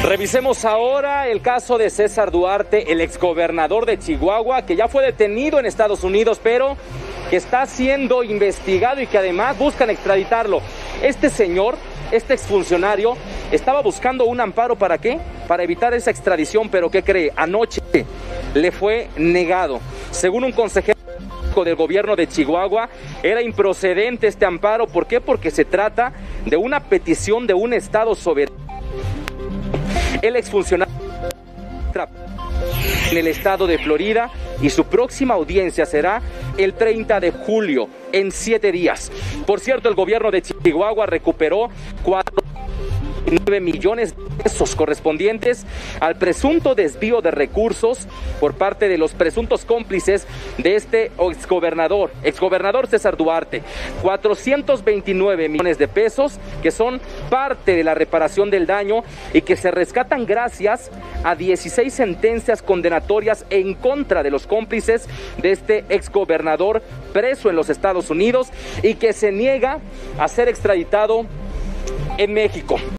Revisemos ahora el caso de César Duarte, el exgobernador de Chihuahua, que ya fue detenido en Estados Unidos, pero que está siendo investigado y que además buscan extraditarlo. Este señor, este exfuncionario, estaba buscando un amparo, ¿para qué? Para evitar esa extradición, pero ¿qué cree? Anoche le fue negado. Según un consejero del gobierno de Chihuahua, era improcedente este amparo. ¿Por qué? Porque se trata de una petición de un estado soberano. El exfuncionario en el estado de Florida y su próxima audiencia será el 30 de julio, en 7 días. Por cierto, el gobierno de Chihuahua recuperó 4.9 millones de pesos correspondientes al presunto desvío de recursos por parte de los presuntos cómplices de este exgobernador César Duarte. 429 millones de pesos que son parte de la reparación del daño y que se rescatan gracias a 16 sentencias condenatorias en contra de los cómplices de este exgobernador preso en los Estados Unidos y que se niega a ser extraditado en México.